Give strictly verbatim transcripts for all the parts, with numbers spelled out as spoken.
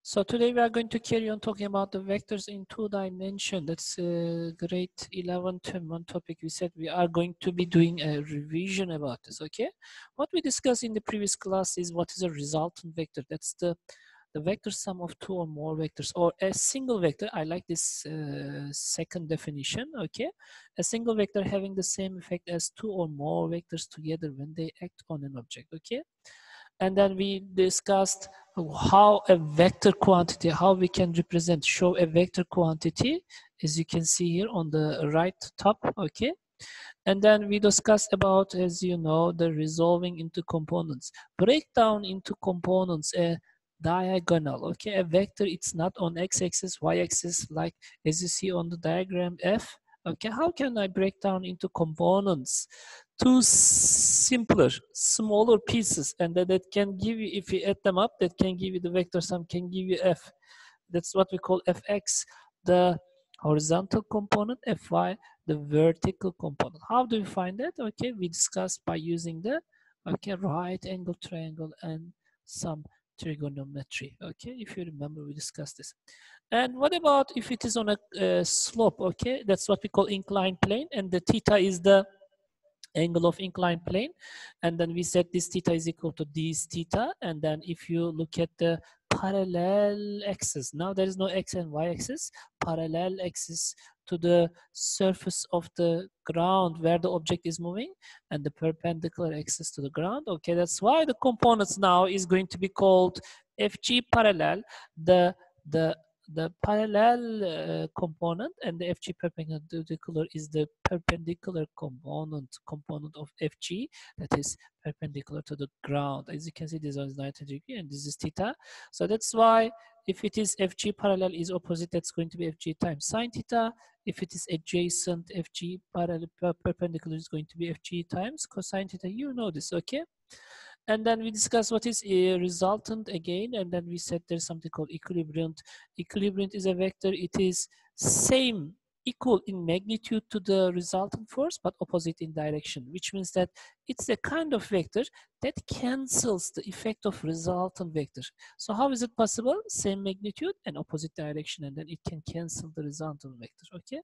So today we are going to carry on talking about the vectors in two dimension. That's uh, grade eleven term one topic. We said we are going to be doing a revision about this, okay? What we discussed in the previous class is what is a resultant vector. That's the, the vector sum of two or more vectors, or a single vector. I like this uh, second definition, okay? A single vector having the same effect as two or more vectors together when they act on an object, okay? And then we discussed how a vector quantity, how we can represent, show a vector quantity, as you can see here on the right top, okay? And then we discussed about, as you know, the resolving into components. Breakdown into components, a diagonal, okay? A vector, it's not on x-axis, y-axis, like as you see on the diagram F. Okay, how can I break down into components? Two simpler, smaller pieces, and that, that can give you, if you add them up, that can give you the vector sum, can give you F. That's what we call Fx, the horizontal component, Fy, the vertical component. How do we find that? Okay, we discussed by using the okay right angle triangle and some trigonometry. Okay, if you remember, we discussed this. And what about if it is on a uh, slope? Okay, that's what we call inclined plane, and the theta is the angle of inclined plane, and then we said this theta is equal to this theta. And then if you look at the parallel axis, now there is no x and y axis, parallel axis to the surface of the ground where the object is moving, and the perpendicular axis to the ground. Okay, that's why the components now is going to be called Fg parallel, the the the parallel uh, component, and the Fg perpendicular is the perpendicular component component of Fg that is perpendicular to the ground. As you can see, this is ninety degree and this is theta. So that's why if it is Fg parallel is opposite, that's going to be Fg times sine theta. If it is adjacent, Fg parallel perpendicular is going to be Fg times cosine theta. You know this, okay? And then we discuss what is a resultant again, and then we said there's something called equilibriant. Equilibriant is a vector. It is same, equal in magnitude to the resultant force, but opposite in direction, which means that it's a kind of vector that cancels the effect of resultant vector. So how is it possible? Same magnitude and opposite direction, and then it can cancel the resultant vector, okay?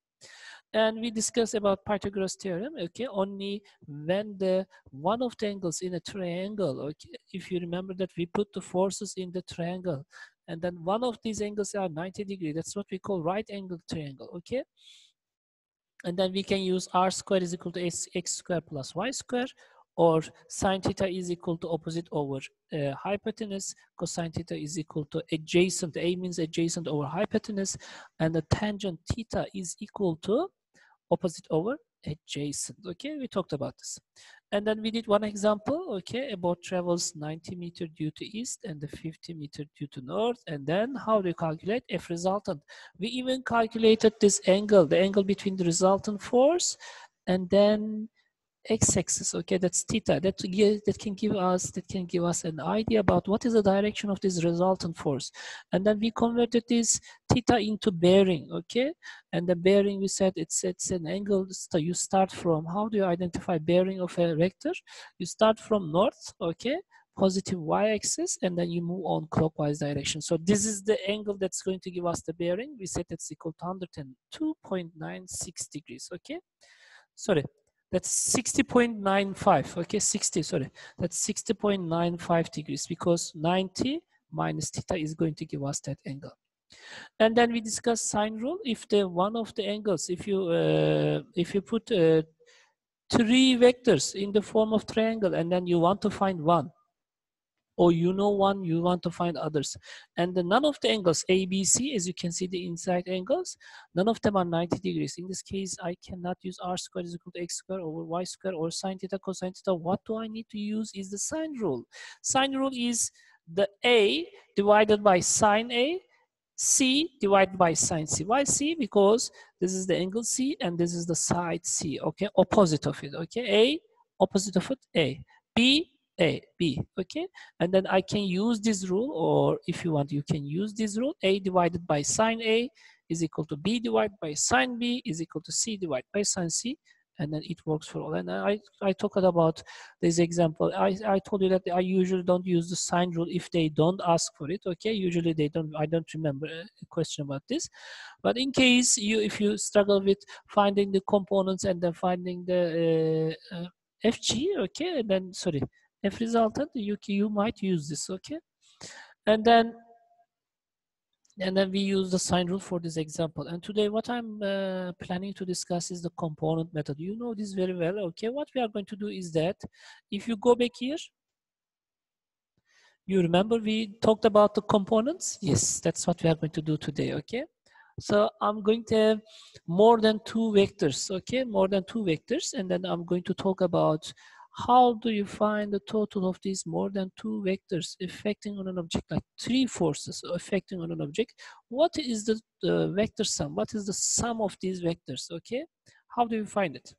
And we discussed about Pythagoras theorem, okay? Only when the one of the angles in a triangle, okay? If you remember that we put the forces in the triangle, and then one of these angles are ninety degree. That's what we call right angle triangle, okay? And then we can use r square is equal to x square plus y square, or sine theta is equal to opposite over uh, hypotenuse, cosine theta is equal to adjacent, a means adjacent over hypotenuse, and the tangent theta is equal to opposite over adjacent. Okay, we talked about this. And then we did one example, okay, about travels ninety meter due to east and the fifty meter due to north. And then how do you calculate F resultant? We even calculated this angle, the angle between the resultant force and then x-axis, okay, that's theta. That that can give us that can give us an idea about what is the direction of this resultant force. And then we converted this theta into bearing, okay. And the bearing, we said it's it's an angle. You start from, how do you identify bearing of a vector? You start from north, okay, positive y-axis, and then you move on clockwise direction. So this is the angle that's going to give us the bearing. We said it's equal to one hundred two point nine six degrees, okay. Sorry, that's sixty point nine five, okay, sixty, sorry, that's sixty point nine five degrees, because ninety minus theta is going to give us that angle. And then we discuss sine rule. If the one of the angles, if you uh, if you put uh, three vectors in the form of triangle, and then you want to find one, or you know one, you want to find others, and the, none of the angles A, B, C, as you can see the inside angles, none of them are ninety degrees. In this case, I cannot use r squared is equal to x squared over y squared or sine theta cosine theta. What do I need to use is the sine rule. Sine rule is the A divided by sine A, C divided by sine C. Why C? Because this is the angle C and this is the side C, okay, opposite of it, okay. A, opposite of it, A. B, A, B, okay. And then I can use this rule, or if you want, you can use this rule. A divided by sine A is equal to B divided by sine B is equal to C divided by sine C. and then it works for all. And I, I talked about this example. I, I told you that I usually don't use the sign rule if they don't ask for it, okay? Usually they don't, I don't remember a question about this. But in case you, if you struggle with finding the components and then finding the uh, uh, F G, okay, and then, sorry, F resultant, you, you might use this, okay? And then And then we use the sign rule for this example. And today what I'm uh, planning to discuss is the component method. You know this very well, okay? What we are going to do is that if you go back here, you remember we talked about the components? Yes, that's what we are going to do today, okay? So I'm going to have more than two vectors, okay? More than two vectors, and then I'm going to talk about how do you find the total of these more than two vectors affecting on an object, like three forces affecting on an object. What is the, the vector sum? What is the sum of these vectors, okay? How do you find it?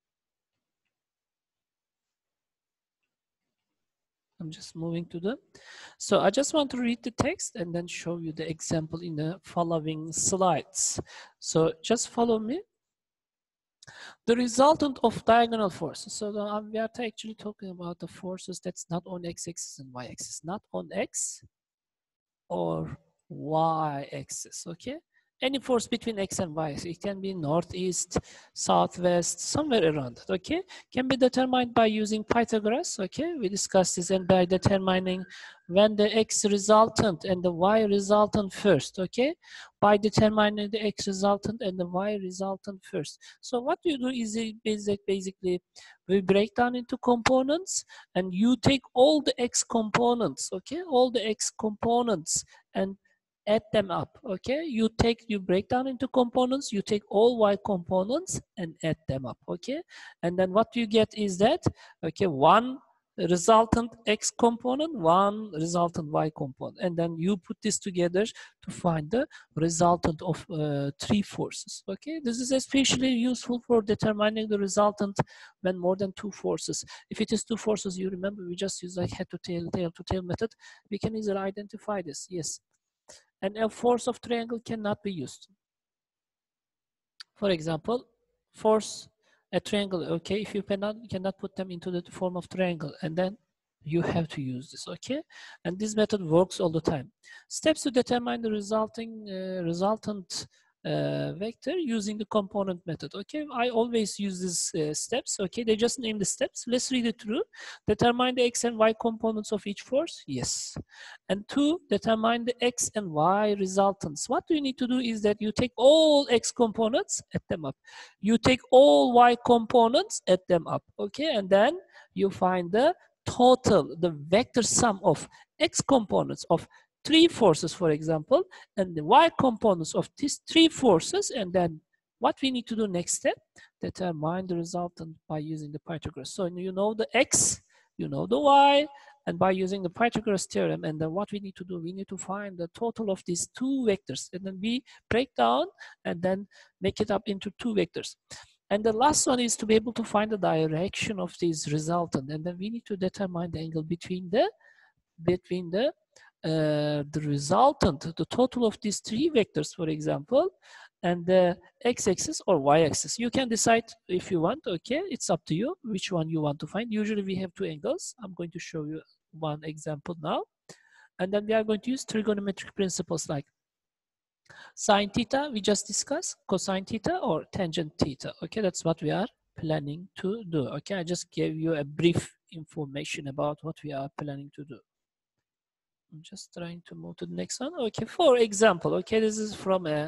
I'm just moving to the, so I just want to read the text and then show you the example in the following slides. So just follow me. The resultant of diagonal forces. So the, um, we are actually talking about the forces that's not on x-axis and y-axis, not on x or y-axis, okay? Any force between x and y, it can be northeast, southwest, somewhere around it, okay? Can be determined by using Pythagoras, okay? We discussed this, and by determining when the x resultant and the y resultant first, okay? By determining the x resultant and the y resultant first. So what you do is basically we break down into components, and you take all the x components, okay? All the x components and add them up, okay? You take, you break down into components, you take all y components and add them up, okay? And then what you get is that, okay, one resultant x component, one resultant y component, and then you put this together to find the resultant of uh, three forces, okay? This is especially useful for determining the resultant when more than two forces. If it is two forces, you remember we just use like head to tail, tail to tail method. We can easily identify this, yes. And a force of triangle cannot be used. For example, force a triangle, okay, if you cannot, cannot put them into the form of triangle, and then you have to use this, okay? And this method works all the time. Steps to determine the resulting uh, resultant uh, vector using the component method, okay? I always use these uh, steps, okay? They just name the steps. Let's read it through. Determine the x and y components of each force, yes. And two, determine the x and y resultants. What you need to do is that you take all x components, add them up. You take all y components, add them up, okay? And then you find the total, the vector sum of x components of three forces, for example, and the y components of these three forces. And then what we need to do next step, determine the resultant by using the Pythagoras. So you know the x, you know the y, and by using the Pythagoras theorem, and then what we need to do, we need to find the total of these two vectors, and then we break down and then make it up into two vectors. And the last one is to be able to find the direction of these resultant, and then we need to determine the angle between the between the uh, the resultant, the total of these three vectors, for example, and the x-axis or y-axis. You can decide if you want, okay? It's up to you which one you want to find. Usually we have two angles. I'm going to show you one example now. And then we are going to use trigonometric principles like sine theta, we just discussed, cosine theta or tangent theta. Okay, that's what we are planning to do. Okay, I just gave you a brief information about what we are planning to do. I'm just trying to move to the next one. Okay, for example, okay, this is from a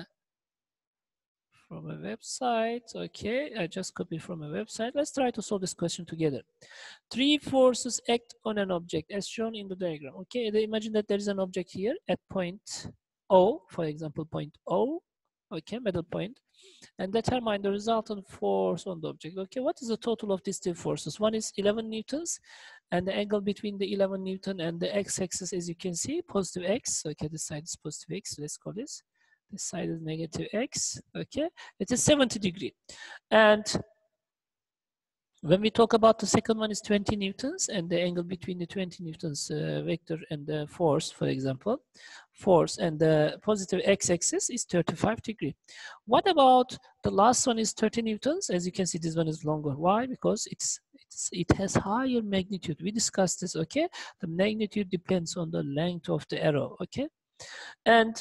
from a website. Okay, I just copied from a website. Let's try to solve this question together. Three forces act on an object as shown in the diagram. Okay, imagine that there is an object here at point O, for example, point O, okay, middle point, and determine the resultant force on the object. Okay, what is the total of these two forces? One is eleven newtons, and the angle between the eleven newton and the x-axis, as you can see, positive x. Okay, this side is positive x, let's call this. This side is negative x, okay? It is seventy degree. And When we talk about the second one is twenty newtons, and the angle between the twenty newtons uh, vector and the force, for example, force and the positive x-axis is thirty-five degree. What about the last one is thirty newtons? As you can see, this one is longer. Why? Because it's, it's it has higher magnitude. We discussed this, okay? The magnitude depends on the length of the arrow, okay? And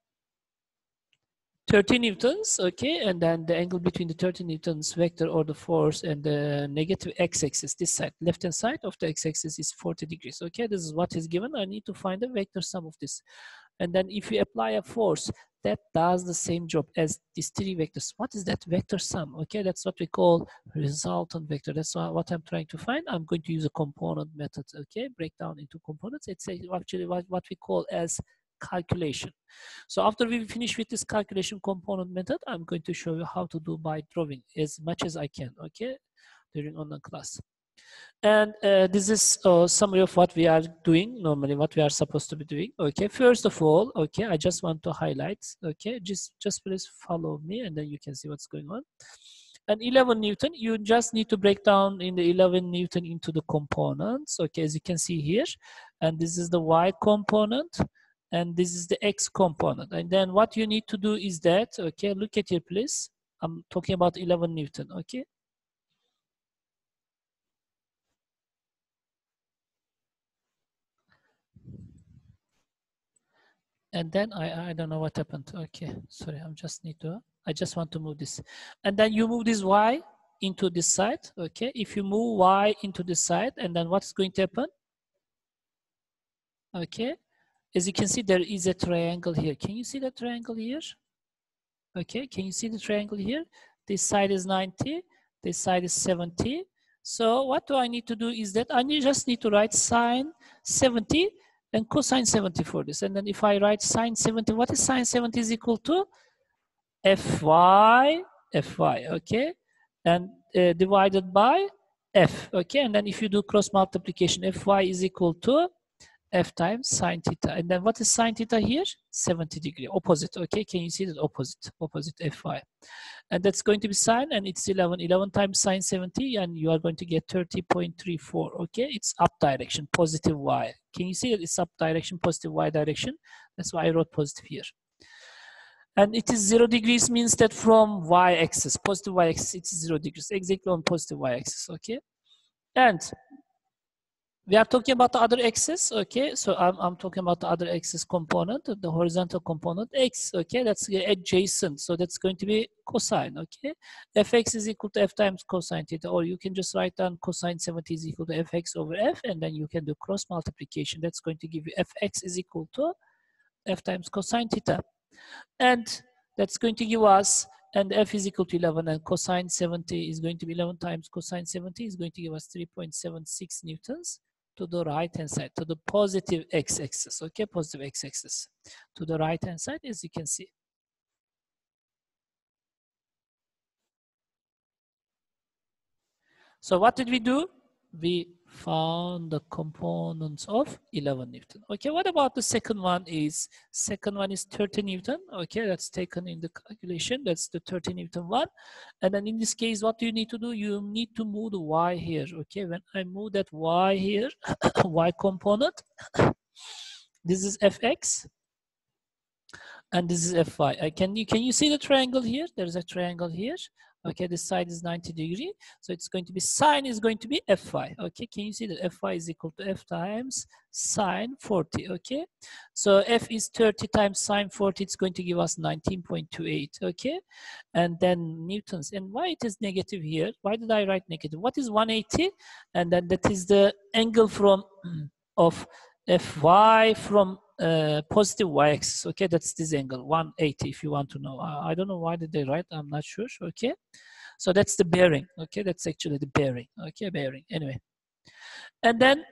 thirty newtons, okay, and then the angle between the thirty newtons vector or the force and the negative x-axis, this side, left-hand side of the x-axis is forty degrees, okay? This is what is given. I need to find the vector sum of this. And then if you apply a force that does the same job as these three vectors, what is that vector sum? Okay, that's what we call resultant vector. That's what I'm trying to find. I'm going to use a component method, okay? Break down into components. It's actually what, what we call as calculation. So after we finish with this calculation component method, I'm going to show you how to do by drawing as much as I can, okay, during online class. And uh, this is a summary of what we are doing normally, what we are supposed to be doing. Okay, first of all, okay, I just want to highlight, okay, just just please follow me and then you can see what's going on. And eleven newton, you just need to break down in the eleven newton into the components, okay, as you can see here. And this is the y component and this is the x component. And then what you need to do is that, okay, look at here please, I'm talking about eleven newton, okay. And then I, I don't know what happened. Okay, sorry, I just need to, I just want to move this. And then you move this y into this side, okay? If you move y into this side, and then what's going to happen? Okay, as you can see, there is a triangle here. Can you see the triangle here? Okay, can you see the triangle here? This side is ninety, this side is seventy. So what do I need to do is that I need, just need to write sine seventy and cosine seventy for this. And then if I write sine seventy, what is sine seventy is equal to? Fy, Fy, okay? And uh, divided by F, okay? And then if you do cross multiplication, Fy is equal to F times sine theta. And then what is sine theta here? seventy degree, opposite, okay? Can you see that opposite, opposite Fy? And that's going to be sine, and it's eleven. eleven times sine seventy, and you are going to get thirty point three four, okay? It's up direction, positive y. Can you see that it's up direction, positive y direction? That's why I wrote positive here. And it is zero degrees means that from y-axis, positive y-axis, it's zero degrees, exactly on positive y-axis, okay? And we are talking about the other axis, okay? So I'm, I'm talking about the other axis component, the horizontal component, x, okay? That's adjacent, so that's going to be cosine, okay? Fx is equal to f times cosine theta, or you can just write down cosine seventy is equal to fx over f, and then you can do cross multiplication. That's going to give you fx is equal to f times cosine theta. And that's going to give us, and f is equal to eleven, and cosine seventy is going to be eleven times cosine seventy is going to give us three point seven six newtons to the right hand side, to the positive x-axis, okay, positive x-axis, to the right hand side, as you can see. So what did we do? We found the components of eleven newton. Okay, what about the second one is, second one is thirty newton. Okay, that's taken in the calculation. That's the thirty newton one. And then in this case, what do you need to do? You need to move the y here. Okay, when I move that y here, y component, this is fx. And this is Fy. Uh, can you can you see the triangle here? There's a triangle here. Okay, this side is ninety degree. So it's going to be sine is going to be Fy. Okay, can you see that Fy is equal to F times sine forty? Okay, so F is thirty times sine forty. It's going to give us nineteen point two eight. Okay, and then newtons. And why it is negative here? Why did I write negative? What is one eighty? And then that is the angle from of Fy from uh, positive y-axis. Okay, that's this angle, one eighty if you want to know. Uh, I don't know why did they write, I'm not sure. Okay, so that's the bearing. Okay, that's actually the bearing. Okay, bearing, anyway. And then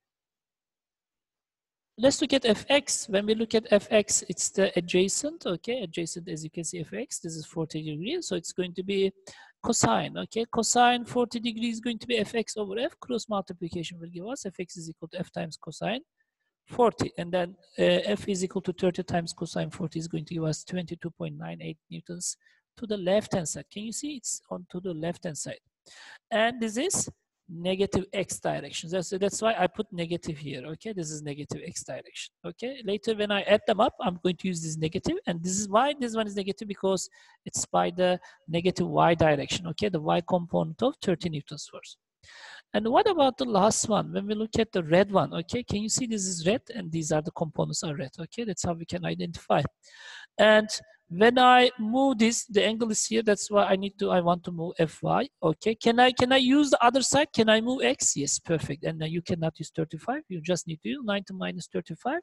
let's look at fx. When we look at fx, it's the adjacent. Okay, adjacent, as you can see, fx, this is forty degrees, so it's going to be cosine. Okay, cosine forty degrees is going to be fx over f. Cross multiplication will give us fx is equal to f times cosine forty, and then uh, f is equal to thirty times cosine forty is going to give us twenty-two point nine eight newtons to the left hand side. Can you see it's on to the left hand side? And this is negative x direction. That's, that's why I put negative here, okay? This is negative x direction, okay? Later when I add them up, I'm going to use this negative, and this is why this one is negative, because it's by the negative y direction, okay? The y component of thirty newtons force. And what about the last one? When we look at the red one, okay? Can you see this is red, and these are the components are red, okay? That's how we can identify. And when I move this, the angle is here. That's why I need to, I want to move Fy. Okay, can I can I use the other side? Can I move X? Yes, perfect. And then you cannot use thirty-five. You just need to use ninety minus thirty-five.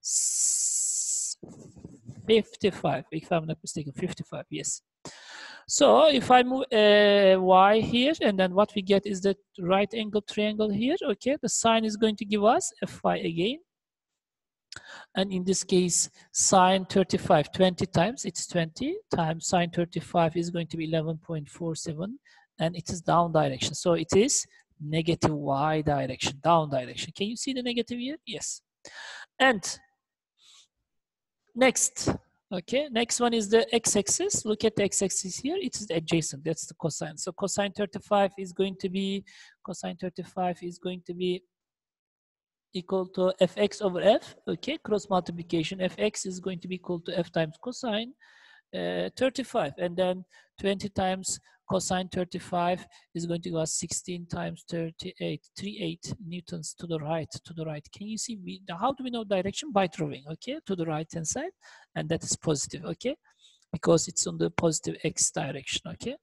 fifty-five, if I'm not mistaken, fifty-five, yes. So if I move uh, Y here, and then what we get is the right angle triangle here, okay? The sine is going to give us Fy again. And in this case, sine thirty-five, twenty times, it's twenty times sine thirty-five is going to be eleven point four seven, and it is down direction. So it is negative y direction, down direction. Can you see the negative here? Yes. And next, okay, next one is the x-axis. Look at the x-axis here. It is adjacent. That's the cosine. So cosine thirty-five is going to be, cosine thirty-five is going to be equal to fx over f, okay, cross multiplication. Fx is going to be equal to f times cosine uh, thirty-five, and then twenty times cosine thirty-five is going to give us sixteen times thirty-eight, thirty-eight newtons to the right, to the right. Can you see, we, how do we know direction? By drawing, okay, to the right hand side, and that is positive, okay, because it's on the positive x direction, okay.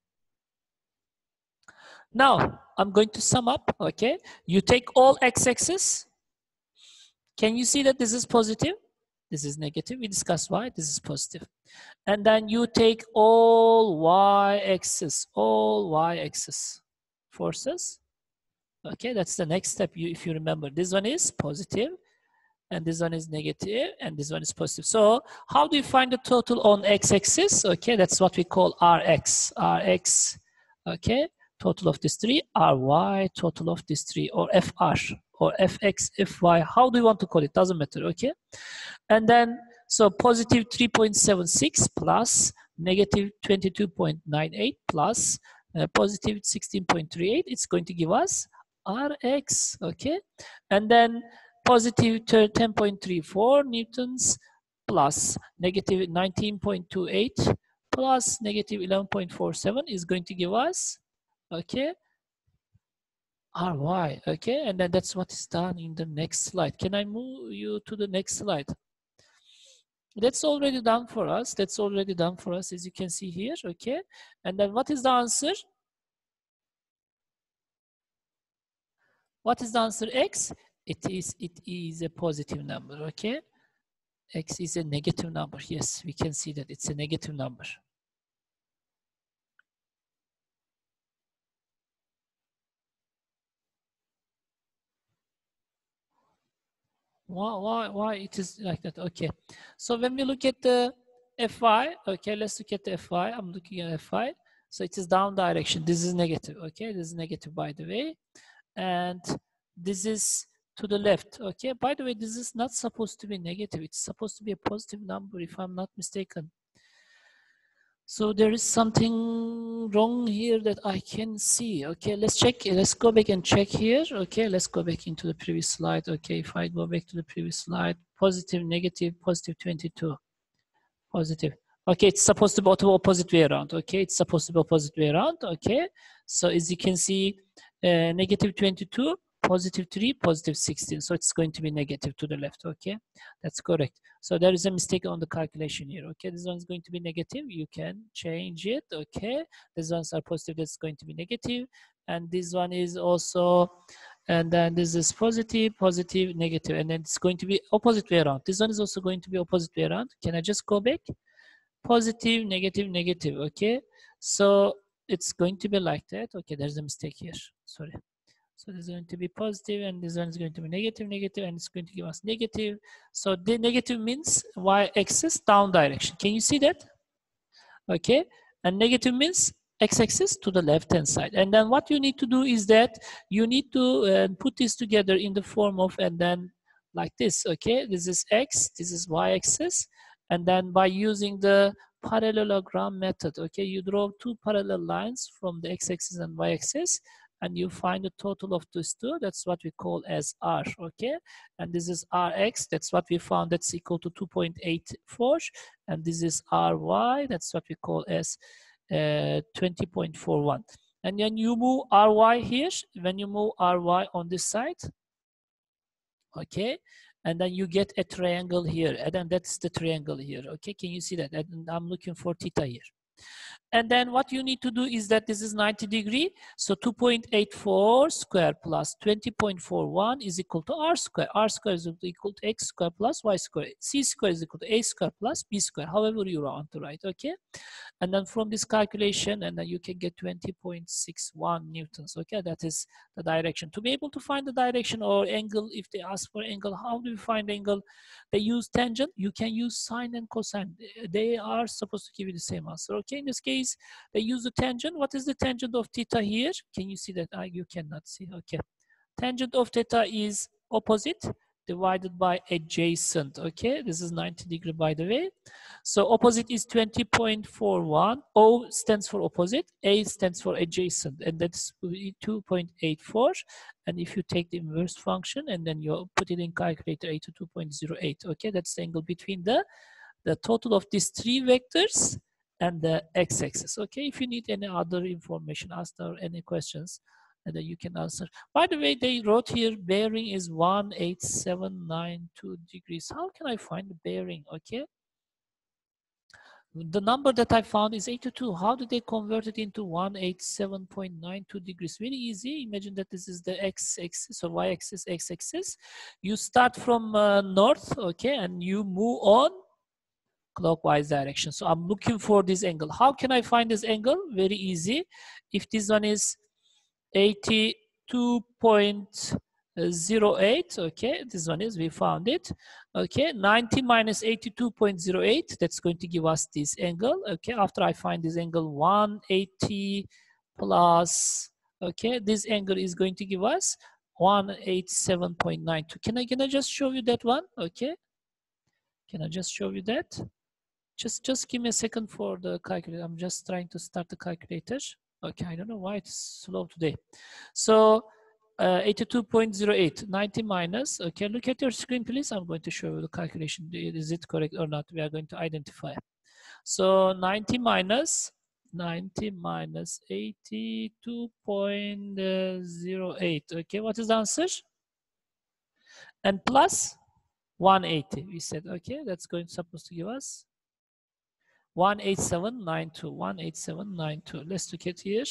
Now, I'm going to sum up, okay. You take all x-axis. Can you see that this is positive? This is negative. We discussed why. This is positive. And then you take all y-axis, all y-axis forces. Okay, that's the next step. You, if you remember, this one is positive, and this one is negative, and this one is positive. So how do you find the total on x-axis? Okay, that's what we call Rx. Rx, okay, total of these three. Ry, total of these three, or Fr, or Fx, Fy. How do you want to call it? Doesn't matter, okay? And then, so positive three point seven six plus negative twenty-two point nine eight plus uh, positive sixteen point three eight. It's going to give us Rx, okay? And then positive ten point three four newtons plus negative nineteen point two eight plus negative eleven point four seven is going to give us, okay, Ry, okay? And then that's what is done in the next slide. Can I move you to the next slide? That's already done for us. That's already done for us, as you can see here, okay? And then what is the answer? What is the answer? X? It is, it is a positive number, okay? X is a negative number. Yes, we can see that it's a negative number. Why, why, why it is like that? Okay. So when we look at the Fy, okay, let's look at the Fy. I'm looking at Fy. So it is down direction. This is negative, okay? This is negative, by the way. And this is to the left, okay? By the way, this is not supposed to be negative. It's supposed to be a positive number, if I'm not mistaken. So there is something wrong here that I can see. Okay, let's check. Let's go back and check here. Okay, let's go back into the previous slide. Okay, if I go back to the previous slide, positive, negative, positive twenty-two, positive. Okay, it's supposed to be the opposite way around. Okay, it's supposed to be opposite way around. Okay, so as you can see, uh, negative twenty-two, positive three, positive sixteen. So it's going to be negative to the left. Okay, that's correct. So there is a mistake on the calculation here. Okay, this one is going to be negative. You can change it. Okay, these ones are positive. That's going to be negative, and this one is also, and then this is positive, positive, negative, and then it's going to be opposite way around. This one is also going to be opposite way around. Can I just go back? Positive, negative, negative. Okay, so it's going to be like that. Okay, there's a mistake here. Sorry. So this is going to be positive, and this one is going to be negative, negative, and it's going to give us negative. So the negative means y-axis down direction. Can you see that? Okay, and negative means x-axis to the left-hand side. And then what you need to do is that you need to uh, put this together in the form of, and then like this. Okay, this is x, this is y-axis, and then by using the parallelogram method. Okay, you draw two parallel lines from the x-axis and y-axis, and you find the total of these two. That's what we call as R. Okay, and this is Rx. That's what we found. That's equal to two point eight four, and this is Ry. That's what we call as uh, twenty point four one. And then you move Ry here. When you move Ry on this side, okay, and then you get a triangle here, and then that's the triangle here. Okay, can you see that? And I'm looking for theta here. And then what you need to do is that this is ninety degree. So two point eight four square plus twenty point four one is equal to R square. R square is equal to X square plus Y square. C square is equal to A square plus B square, however you want to write, okay? And then from this calculation, and then you can get twenty point six one newtons, okay? That is the direction. To be able to find the direction or angle, if they ask for angle, how do you find angle? They use tangent. You can use sine and cosine. They are supposed to give you the same answer, okay? In this case, they use the tangent. What is the tangent of theta here? Can you see that? Uh, you cannot see, okay. Tangent of theta is opposite divided by adjacent, okay? This is ninety degree, by the way. So opposite is twenty point four one. O stands for opposite, A stands for adjacent, and that's two point eight four. And if you take the inverse function and then you put it in calculator, eighty-two point zero eight, okay? That's the angle between the, the total of these three vectors and the x-axis, okay? If you need any other information, ask or any questions, and then you can answer. By the way, they wrote here bearing is one eight seven nine two degrees. How can I find the bearing, okay? The number that I found is eighty-two. How did they convert it into one eighty-seven point nine two degrees? Very easy. Imagine that this is the x-axis or y-axis, x-axis. You start from uh, north, okay, and you move on clockwise direction. So I'm looking for this angle. How can I find this angle? Very easy. If this one is eighty-two point zero eight, okay, this one is, we found it, okay, ninety minus eighty-two point zero eight, that's going to give us this angle, okay. After I find this angle, one eighty plus, okay, this angle is going to give us one eighty-seven point nine two. Can I, can I just show you that one, okay? Can I just show you that? Just, just give me a second for the calculator. I'm just trying to start the calculator. Okay, I don't know why it's slow today. So uh, eighty-two point zero eight, ninety minus, okay, look at your screen, please. I'm going to show you the calculation. Is it correct or not? We are going to identify. So ninety minus, ninety minus eighty-two point zero eight, okay, what is the answer? And plus one eighty, we said, okay, that's going supposed to give us one eighty-seven nine two, one eighty-seven nine two. Let's look at here.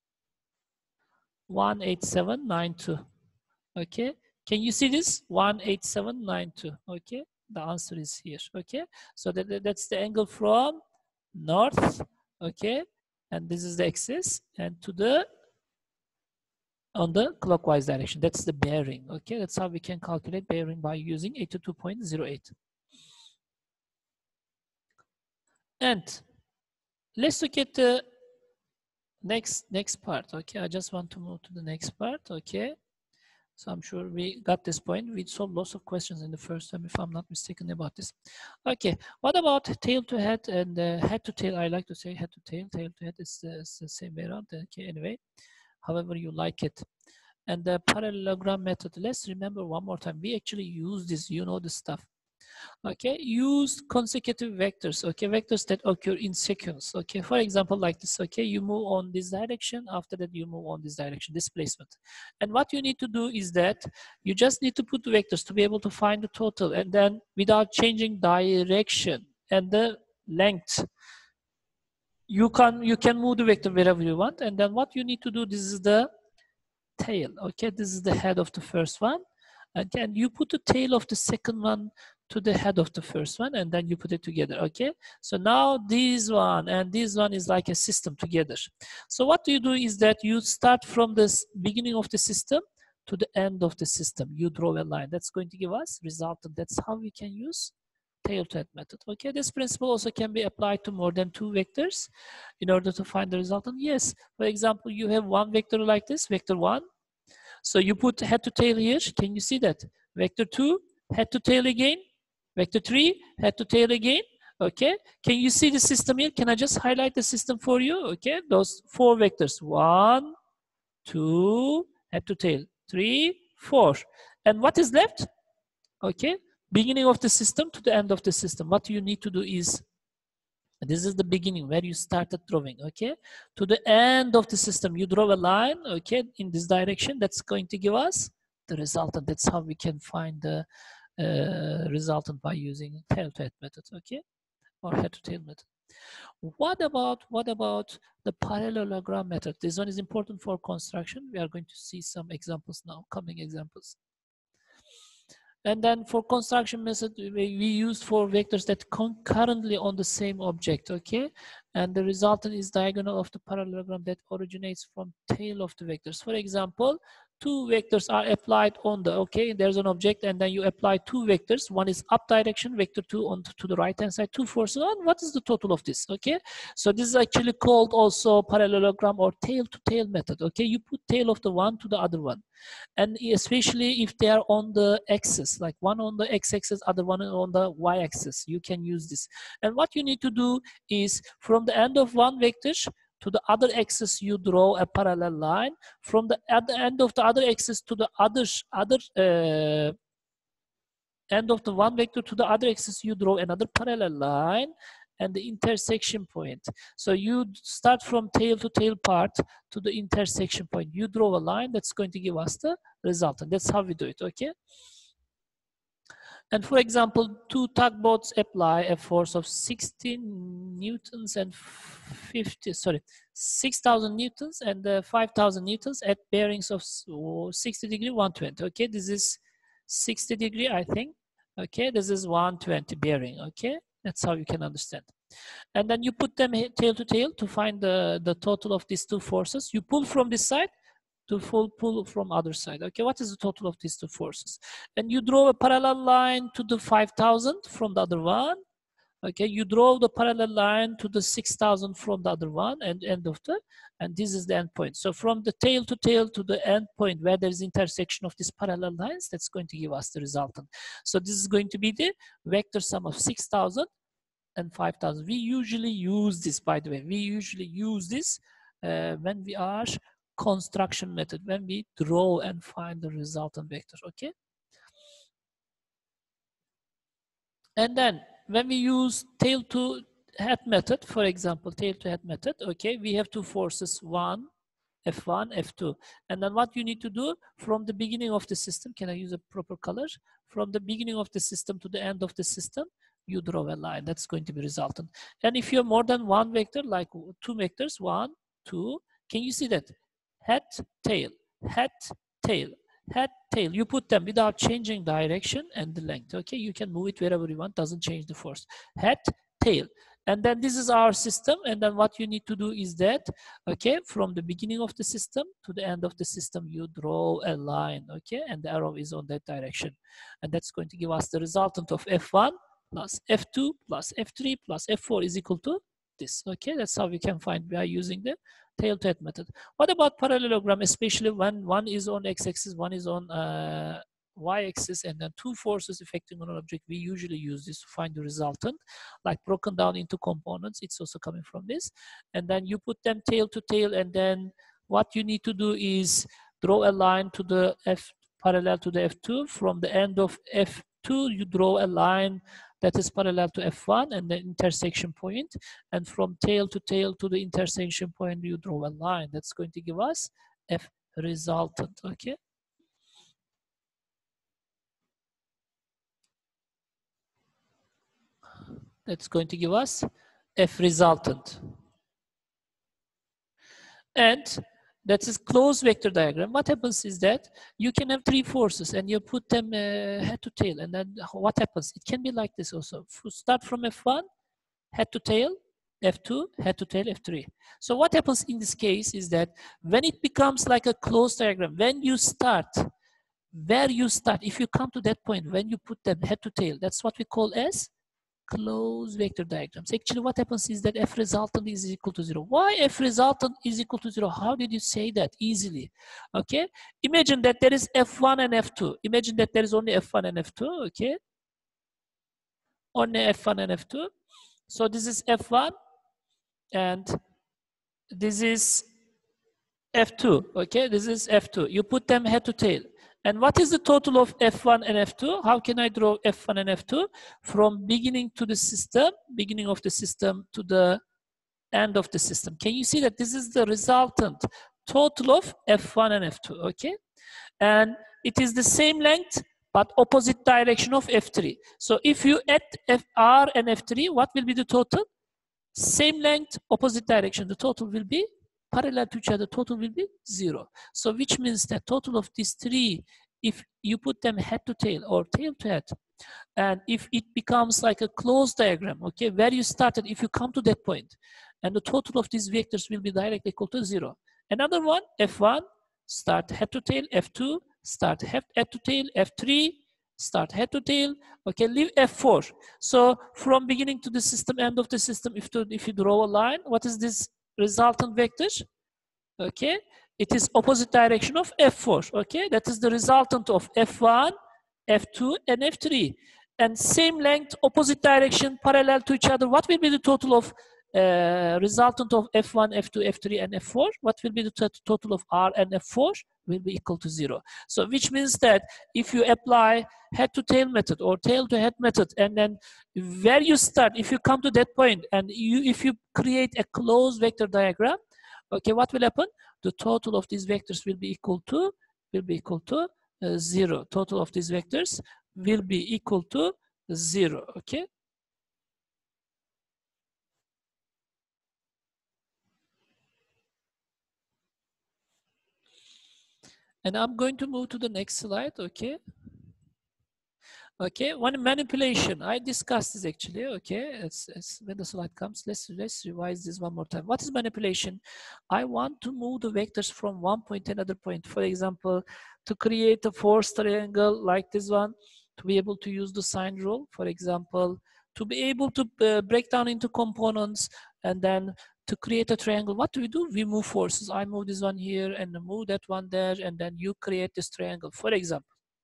one eighty-seven nine two. Okay. Can you see this? one eighty-seven nine two. Okay. The answer is here. Okay. So that, that's the angle from north. Okay. And this is the axis. And to the, on the clockwise direction. That's the bearing. Okay. That's how we can calculate bearing by using eighty-two point zero eight. And let's look at the next next part. Okay, I just want to move to the next part. Okay, so I'm sure we got this point. We solved lots of questions in the first time, if I'm not mistaken about this. Okay, what about tail to head and uh, head to tail? I like to say head to tail. Tail to head is uh, the same way around. Okay, anyway, however you like it. And the parallelogram method. Let's remember one more time. We actually use this. You know the stuff. Okay, use consecutive vectors, okay, vectors that occur in sequence, okay, for example, like this, okay, you move on this direction, after that you move on this direction, displacement. And what you need to do is that you just need to put vectors to be able to find the total, and then without changing direction and the length, you can, you can move the vector wherever you want. And then what you need to do, this is the tail, okay, this is the head of the first one, and then you put the tail of the second one to the head of the first one, and then you put it together, okay? So now this one and this one is like a system together. So what you do is that you start from this beginning of the system to the end of the system. You draw a line. That's going to give us result, and that's how we can use tail to head method, okay? This principle also can be applied to more than two vectors in order to find the result. And yes, for example, you have one vector like this, vector one. So you put head to tail here. Can you see that? Vector two, head to tail again. Vector three, head to tail again. Okay, can you see the system here? Can I just highlight the system for you? Okay, those four vectors, one, two, head to tail, three, four. And what is left? Okay, beginning of the system to the end of the system. What you need to do is, this is the beginning where you started drawing, okay? To the end of the system, you draw a line, okay, in this direction. That's going to give us the resultant. That's how we can find the uh, resultant by using tail to head method, okay? Or head to tail method. What about, what about the parallelogram method? This one is important for construction. We are going to see some examples now, coming examples. And then for construction method, we, we use four vectors that concurrently on the same object, okay? And the resultant is diagonal of the parallelogram that originates from tail of the vectors. For example, two vectors are applied on the, okay, there's an object and then you apply two vectors. One is up direction, vector two on to the right hand side, two forces on. What is the total of this, okay? So this is actually called also parallelogram or tail to tail method, okay? You put tail of the one to the other one. And especially if they are on the axis, like one on the x-axis, other one on the y-axis, you can use this. And what you need to do is from the end of one vector to the other axis, you draw a parallel line. From the at the end of the other axis to the other other uh, end of the one vector to the other axis, you draw another parallel line and the intersection point. So you start from tail to tail part to the intersection point. You draw a line that's going to give us the result. And that's how we do it, okay? And for example, two tugboats apply a force of sixteen newtons and fifty, sorry, six thousand newtons and uh, five thousand newtons at bearings of sixty degree, one twenty. Okay, this is sixty degree, I think. Okay, this is one twenty bearing. Okay, that's how you can understand. And then you put them tail to tail to find the, the total of these two forces. You pull from this side to full pull from other side. Okay, what is the total of these two forces? And you draw a parallel line to the five thousand from the other one. Okay, you draw the parallel line to the six thousand from the other one and end of the, and this is the end point. So from the tail to tail to the end point where there's intersection of these parallel lines, that's going to give us the resultant. So this is going to be the vector sum of six thousand and five thousand. We usually use this, by the way, we usually use this uh, when we are construction method, when we draw and find the resultant vector, okay? And then when we use tail to head method, for example, tail to head method, okay, we have two forces, one, F one, F two. And then what you need to do from the beginning of the system, can I use a proper color? From the beginning of the system to the end of the system, you draw a line. That's going to be resultant. And if you have more than one vector, like two vectors, one, two, can you see that? Head, tail, head, tail, head, tail. You put them without changing direction and the length. Okay, you can move it wherever you want, doesn't change the force. Head, tail. And then this is our system. And then what you need to do is that, okay, from the beginning of the system to the end of the system, you draw a line, okay, and the arrow is on that direction. And that's going to give us the resultant of F one plus F two plus F three plus F four is equal to this. Okay, that's how we can find by using the tail to head method. What about parallelogram, especially when one is on x-axis, one is on uh, y-axis, and then two forces affecting on an object? We usually use this to find the resultant, like broken down into components. It's also coming from this. And then you put them tail to tail, and then what you need to do is draw a line to the F parallel to the F two. From the end of F two, you draw a line that is parallel to F one and the intersection point. And from tail to tail to the intersection point, you draw a line. That's going to give us F resultant, okay? That's going to give us F resultant. And that is closed vector diagram. What happens is that you can have three forces and you put them uh, head to tail. And then what happens? It can be like this also. Start from F one, head to tail, F two, head to tail, F three. So what happens in this case is that when it becomes like a closed diagram, when you start, where you start, if you come to that point, when you put them head to tail, that's what we call as closed vector diagrams. Actually, what happens is that F resultant is equal to zero. Why F resultant is equal to zero? How did you say that easily? Okay, imagine that there is F one and F two. Imagine that there is only F one and F two, okay? only F one and F two. So this is F one and this is F two, okay? This is F two. You put them head to tail. And what is the total of F one and F two? How can I draw F one and F two? From beginning to the system, beginning of the system to the end of the system. Can you see that this is the resultant total of F one and F two, okay? And it is the same length, but opposite direction of F three. So if you add F R and F three, what will be the total? Same length, opposite direction. The total will be parallel to each other. Total will be zero. So which means that total of these three, if you put them head to tail or tail to head, and if it becomes like a closed diagram, okay, where you started, if you come to that point, and the total of these vectors will be directly equal to zero. Another one, F one, start head to tail, F two, start head, head to tail, F three, start head to tail, okay, leave F four. So from beginning to the system, end of the system, if, to, if you draw a line, what is this resultant vector? Okay, it is opposite direction of F four, okay? That is the resultant of F one, F two, and F three. And same length, opposite direction, parallel to each other. What will be the total of uh, resultant of F one, F two, F three, and F four? What will be the total of R and F four? Will be equal to zero. So which means that if you apply head to tail method or tail to head method, and then where you start, if you come to that point and you, if you create a closed vector diagram, okay, what will happen? The total of these vectors will be equal to, will be equal to uh, zero. Total of these vectors will be equal to zero, okay? And I'm going to move to the next slide, okay? Okay, one manipulation. I discussed this actually, okay? It's, it's, when the slide comes, let's, let's revise this one more time. What is manipulation? I want to move the vectors from one point to another point. For example, to create a force triangle like this one, to be able to use the sine rule, for example, to be able to uh, break down into components, and then to create a triangle, what do we do? We move forces. I move this one here and move that one there, and then you create this triangle, for example.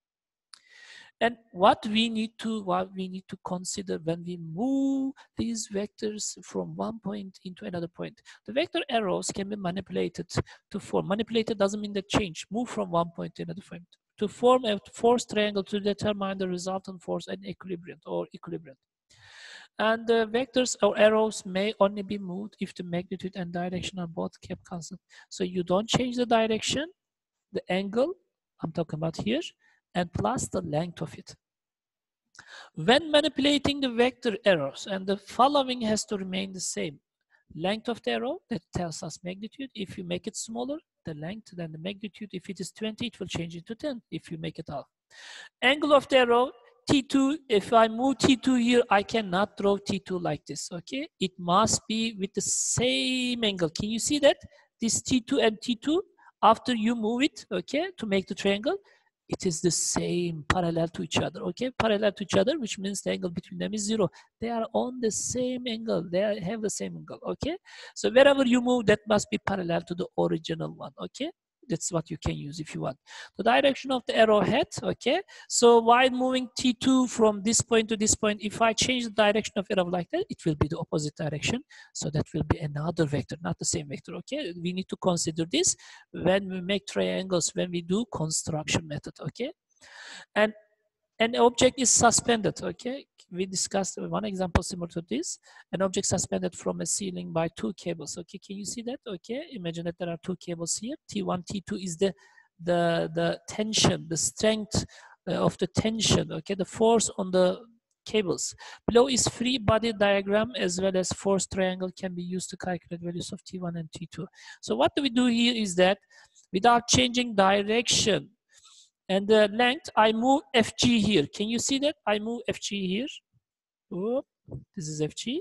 And what we need to what we need to consider when we move these vectors from one point into another point. The vector arrows can be manipulated to form. Manipulated doesn't mean that change. Move from one point to another point to form a force triangle to determine the resultant force and equilibrium or equilibrium. And the vectors or arrows may only be moved if the magnitude and direction are both kept constant. So you don't change the direction, the angle I'm talking about here, and plus the length of it. When manipulating the vector arrows, and the following has to remain the same. Length of the arrow, that tells us magnitude. If you make it smaller, the length, then the magnitude. If it is twenty, it will change into ten if you make it half. Angle of the arrow, T two, if I move T two here, I cannot draw T two like this, okay? It must be with the same angle. Can you see that? This T two and T two, after you move it, okay, to make the triangle, it is the same, parallel to each other, okay? Parallel to each other, which means the angle between them is zero. They are on the same angle. They have the same angle, okay? So wherever you move, that must be parallel to the original one, okay? That's what you can use if you want. The direction of the arrowhead, okay? So while moving T two from this point to this point, if I change the direction of arrow like that, it will be the opposite direction. So that will be another vector, not the same vector, okay? We need to consider this when we make triangles, when we do construction method, okay? And an object is suspended, okay? We discussed one example similar to this. An object suspended from a ceiling by two cables, okay? Can you see that, okay? Imagine that there are two cables here. T one, T two is the, the, the tension, the strength uh, of the tension, okay? The force on the cables. Below is free body diagram as well as force triangle can be used to calculate values of T one and T two. So what do we do here is that without changing direction, and the length, I move F G here. Can you see that? I move F G here. Oh, this is F G.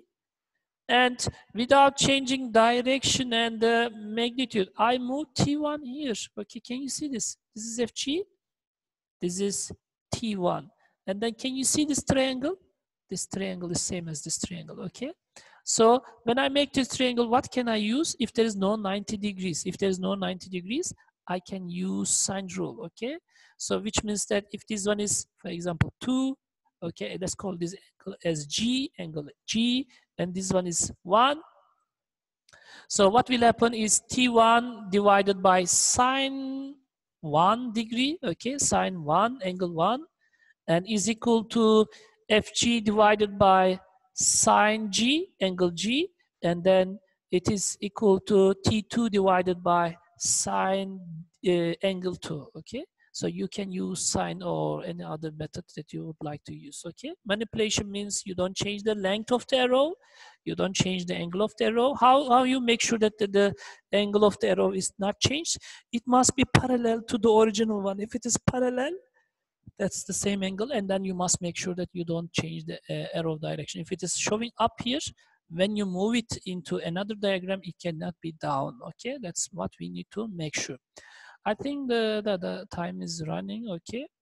And without changing direction and the magnitude, I move T one here. Okay, can you see this? This is F G. This is T one. And then can you see this triangle? This triangle is same as this triangle, okay? So when I make this triangle, what can I use? If there is no ninety degrees, if there is no ninety degrees, I can use sine rule, okay? So which means that if this one is, for example, two, Okay, let's call this angle as G, angle G, and this one is one. So what will happen is T one divided by sine one degree, okay, sine one, angle one, and is equal to F G divided by sine G, angle G, and then it is equal to T two divided by sine uh, angle two, okay? So you can use sine or any other method that you would like to use, okay? Manipulation means you don't change the length of the arrow, you don't change the angle of the arrow. How, how you make sure that the, the angle of the arrow is not changed? It must be parallel to the original one. If it is parallel, that's the same angle, and then you must make sure that you don't change the uh, arrow direction. If it is showing up here, when you move it into another diagram, it cannot be down, okay? That's what we need to make sure. I think the, the, the time is running, okay?